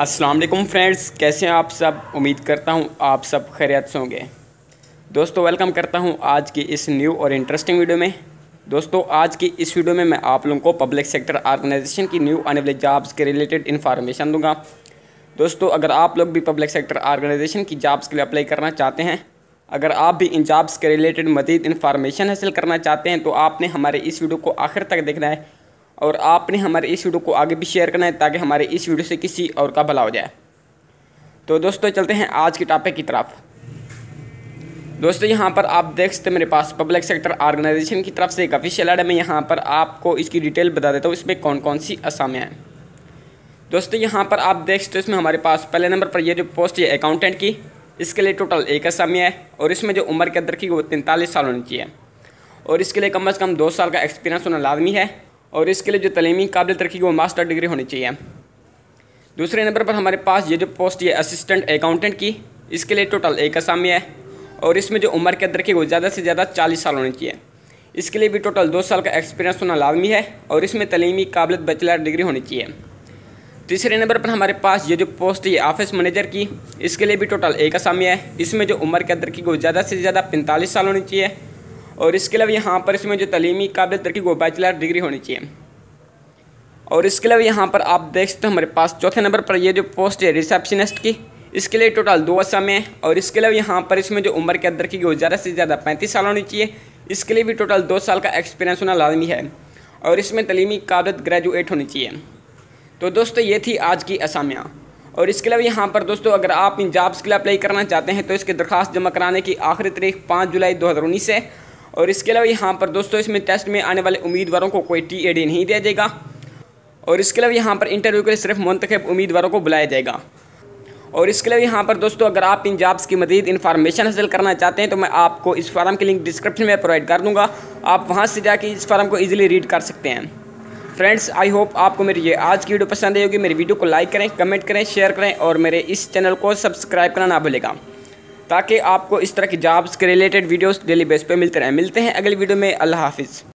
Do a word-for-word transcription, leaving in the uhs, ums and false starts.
अस्सलाम वालेकुम फ्रेंड्स, कैसे हैं आप सब। उम्मीद करता हूं आप सब खैरियत से होंगे। दोस्तों वेलकम करता हूं आज की इस न्यू और इंटरेस्टिंग वीडियो में। दोस्तों आज की इस वीडियो में मैं आप लोगों को पब्लिक सेक्टर ऑर्गेनाइजेशन की न्यू आने वाले जॉब्स के रिलेटेड इन्फॉर्मेशन दूंगा। दोस्तों अगर आप लोग भी पब्लिक सेक्टर ऑर्गेनाइजेशन की जॉब्स के लिए अप्लाई करना चाहते हैं, अगर आप भी इन जॉब्स के रिलेटेड मज़ीद इन्फॉर्मेशन हासिल करना चाहते हैं तो आपने हमारे इस वीडियो को आखिर तक देखना है और आपने हमारे इस वीडियो को आगे भी शेयर करना है ताकि हमारे इस वीडियो से किसी और का भला हो जाए। तो दोस्तों चलते हैं आज की टॉपिक की तरफ। दोस्तों यहाँ पर आप देख सकते हैं मेरे पास पब्लिक सेक्टर ऑर्गेनाइजेशन की तरफ से एक ऑफिशियल ऐड है। मैं यहाँ पर आपको इसकी डिटेल बता देता हूँ, इसमें कौन कौन सी असामियाँ हैं। दोस्तों यहाँ पर आप देख सकते हो इसमें हमारे पास पहले नंबर पर ये जो पोस्ट है अकाउंटेंट की, इसके लिए टोटल एक असामिया है और इसमें जो उम्र के अंदर की वो तैंतालीस साल होनी चाहिए और इसके लिए कम अज़ कम दो साल का एक्सपीरियंस होना लाजमी है और इसके लिए जो तलीमी काबिलियत रखी वो मास्टर डिग्री होनी चाहिए। दूसरे नंबर पर हमारे पास ये जो पोस्ट है असिस्टेंट अकाउंटेंट की, इसके लिए टोटल एक असामिया है और इसमें जो उम्र के अंदर की वो ज़्यादा से ज़्यादा चालीस साल होनी चाहिए। इसके लिए भी टोटल दो साल का एक्सपीरियंस होना लाजमी है और इसमें तलीमी काबिलियत बैचलर डिग्री होनी चाहिए। तीसरे नंबर पर हमारे पास ये जो पोस्ट है ऑफिस मैनेजर की, इसके लिए भी टोटल एक असामिया है। इसमें जो उम्र के अंदर की वो ज़्यादा से ज़्यादा पैंतालीस साल होनी चाहिए और इसके अलावा यहाँ पर इसमें जो तलीमी काबिलियत रखी वो बैचलर डिग्री होनी चाहिए। और इसके अलावा यहाँ पर आप देख सकते हो हमारे पास चौथे नंबर पर ये जो पोस्ट है रिसेप्शनिस्ट की, इसके लिए टोटल दो असामियाँ हैं और इसके अलावा यहाँ पर इसमें जो उम्र के अंदर की वो ज़्यादा से ज़्यादा पैंतीस साल होनी चाहिए। इसके लिए भी टोटल दो साल का एक्सपीरियंस होना लाजमी है और इसमें तलीमी काबिलियत ग्रेजुएट होनी चाहिए। तो दोस्तों ये थी आज की असामियाँ। और इसके अलावा यहाँ पर दोस्तों अगर आप इन जॉब्स के लिए अप्लाई करना चाहते हैं तो इसकी दरख्वास्त जमा कराने की आखिरी तारीख पाँच जुलाई दो हज़ार उन्नीस है। और इसके अलावा यहाँ पर दोस्तों इसमें टेस्ट में आने वाले उम्मीदवारों को कोई टी ए डी नहीं दिया जाएगा और इसके अलावा यहाँ पर इंटरव्यू के लिए सिर्फ मुंतखब उम्मीदवारों को बुलाया जाएगा। और इसके अलावा यहाँ पर दोस्तों अगर आप इन जॉब्स की मज़ीद इन्फॉर्मेशन हासिल करना चाहते हैं तो मैं आपको इस फार्म की लिंक डिस्क्रिप्शन में प्रोवाइड कर दूँगा, आप वहाँ से जाके इस फार्म को ईजिली रीड कर सकते हैं। फ्रेंड्स आई होप आपको मेरी ये आज की वीडियो पसंद आई होगी। मेरी वीडियो को लाइक करें, कमेंट करें, शेयर करें और मेरे इस चैनल को सब्सक्राइब करना ना भूलेगा ताकि आपको इस तरह की जॉब्स के रिलेटेड वीडियोस डेली बेस पे मिलते रहें। मिलते हैं अगली वीडियो में। अल्लाह हाफिज़।